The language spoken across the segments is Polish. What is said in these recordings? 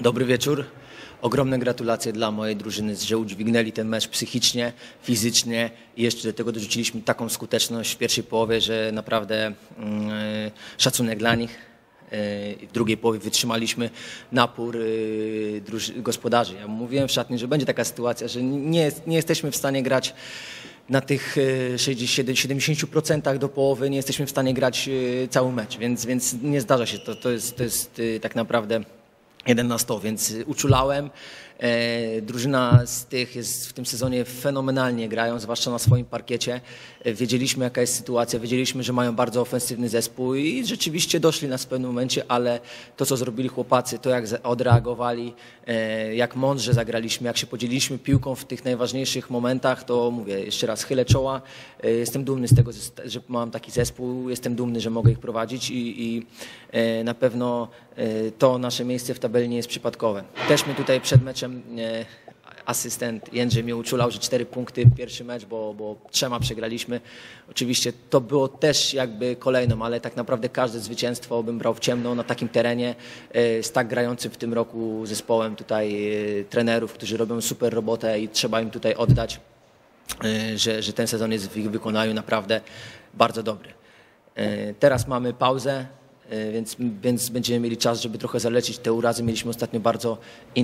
Dobry wieczór. Ogromne gratulacje dla mojej drużyny, że udźwignęli ten mecz psychicznie, fizycznie i jeszcze do tego dorzuciliśmy taką skuteczność w pierwszej połowie, że naprawdę szacunek dla nich. W drugiej połowie wytrzymaliśmy napór gospodarzy. Ja mówiłem w szatni, że będzie taka sytuacja, że nie jesteśmy w stanie grać na tych 70% do połowy, nie jesteśmy w stanie grać cały mecz, więc nie zdarza się. To jest tak naprawdę 1 na 100, więc uczulałem. Drużyna z tych jest w tym sezonie fenomenalnie grają, zwłaszcza na swoim parkiecie. Wiedzieliśmy, jaka jest sytuacja, wiedzieliśmy, że mają bardzo ofensywny zespół i rzeczywiście doszli nas w pewnym momencie, ale to, co zrobili chłopacy, to jak odreagowali, jak mądrze zagraliśmy, jak się podzieliliśmy piłką w tych najważniejszych momentach, to mówię, jeszcze raz chylę czoła. Jestem dumny z tego, że mam taki zespół, jestem dumny, że mogę ich prowadzić i na pewno to nasze miejsce w tabeli nie jest przypadkowe. Też mnie tutaj przed meczem asystent Jędrzej mnie uczulał, że 4 punkty pierwszy mecz, bo 3 przegraliśmy. Oczywiście to było też jakby kolejną, ale tak naprawdę każde zwycięstwo bym brał w ciemno na takim terenie z tak grającym w tym roku zespołem tutaj trenerów, którzy robią super robotę i trzeba im tutaj oddać, że ten sezon jest w ich wykonaniu naprawdę bardzo dobry. Teraz mamy pauzę. Więc będziemy mieli czas, żeby trochę zalecić te urazy. Mieliśmy ostatnio bardzo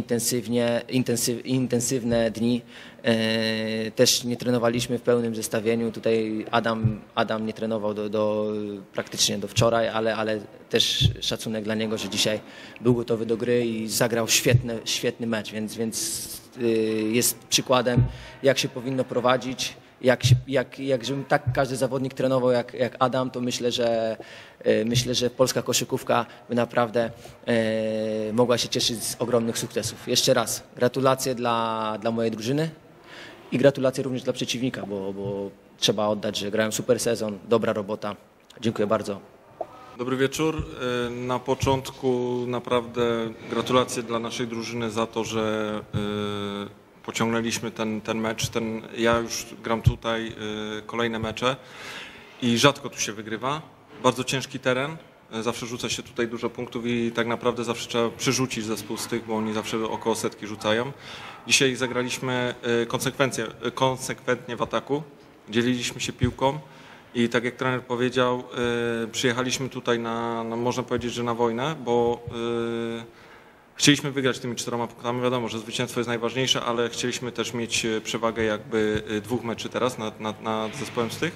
intensywne dni. Też nie trenowaliśmy w pełnym zestawieniu. Tutaj Adam nie trenował praktycznie do wczoraj, ale też szacunek dla niego, że dzisiaj był gotowy do gry i zagrał świetny mecz, więc jest przykładem, jak się powinno prowadzić. Żebym tak każdy zawodnik trenował jak Adam, to myślę, że polska koszykówka by naprawdę mogła się cieszyć z ogromnych sukcesów. Jeszcze raz gratulacje dla mojej drużyny i gratulacje również dla przeciwnika, bo trzeba oddać, że grają super sezon, dobra robota. Dziękuję bardzo. Dobry wieczór. Na początku naprawdę gratulacje dla naszej drużyny za to, że pociągnęliśmy ten mecz. Ja już gram tutaj kolejne mecze i rzadko tu się wygrywa. Bardzo ciężki teren, zawsze rzuca się tutaj dużo punktów i tak naprawdę zawsze trzeba przerzucić zespół z tych, bo oni zawsze około setki rzucają. Dzisiaj zagraliśmy konsekwentnie w ataku, dzieliliśmy się piłką i tak jak trener powiedział, przyjechaliśmy tutaj można powiedzieć, że na wojnę, bo chcieliśmy wygrać tymi 4 punktami. Wiadomo, że zwycięstwo jest najważniejsze, ale chcieliśmy też mieć przewagę jakby 2 meczy teraz nad zespołem z tych.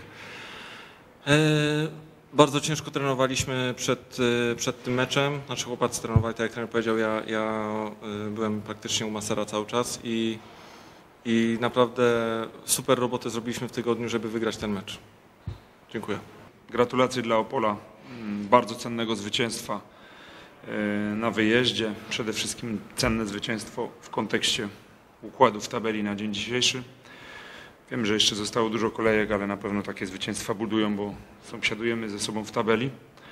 Bardzo ciężko trenowaliśmy przed tym meczem. Nasi chłopacy trenowali, tak jak trener powiedział, ja byłem praktycznie u masera cały czas i naprawdę super robotę zrobiliśmy w tygodniu, żeby wygrać ten mecz. Dziękuję. Gratulacje dla Opola, bardzo cennego zwycięstwa na wyjeździe. Przede wszystkim cenne zwycięstwo w kontekście układu w tabeli na dzień dzisiejszy. Wiem, że jeszcze zostało dużo kolejek, ale na pewno takie zwycięstwa budują, bo sąsiadujemy ze sobą w tabeli.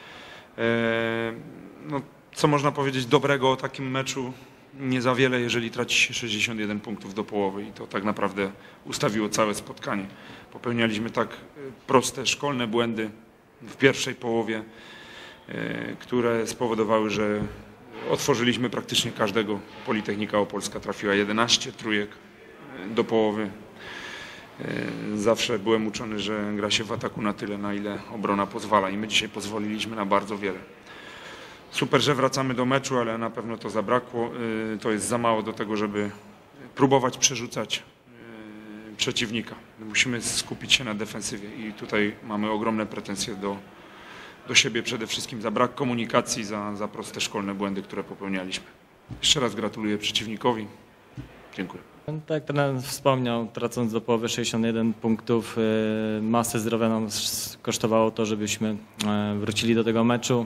No, co można powiedzieć dobrego o takim meczu? Nie za wiele, jeżeli traci się 61 punktów do połowy i to tak naprawdę ustawiło całe spotkanie. Popełnialiśmy tak proste, szkolne błędy w pierwszej połowie, które spowodowały, że otworzyliśmy praktycznie każdego. Politechnika Opolska trafiła 11 trójek do połowy. Zawsze byłem uczony, że gra się w ataku na tyle, na ile obrona pozwala i my dzisiaj pozwoliliśmy na bardzo wiele. Super, że wracamy do meczu, ale na pewno to zabrakło. To jest za mało do tego, żeby próbować przerzucać przeciwnika. Musimy skupić się na defensywie i tutaj mamy ogromne pretensje do siebie przede wszystkim za brak komunikacji, za proste szkolne błędy, które popełnialiśmy. Jeszcze raz gratuluję przeciwnikowi. Dziękuję. Tak jak trener wspomniał, tracąc do połowy 61 punktów, masę zdrowia nam kosztowało to, żebyśmy wrócili do tego meczu.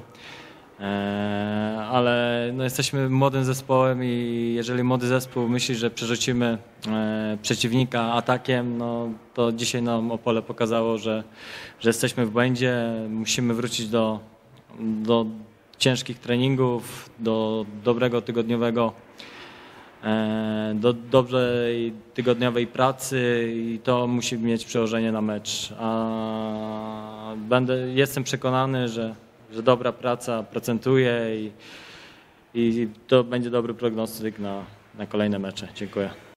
Ale no, jesteśmy młodym zespołem i jeżeli młody zespół myśli, że przerzucimy przeciwnika atakiem, no, to dzisiaj nam Opole pokazało, że jesteśmy w błędzie. Musimy wrócić do ciężkich treningów, do dobrego tygodniowego, do dobrej tygodniowej pracy i to musi mieć przełożenie na mecz. Jestem przekonany, że dobra praca procentuje i to będzie dobry prognostyk na kolejne mecze. Dziękuję.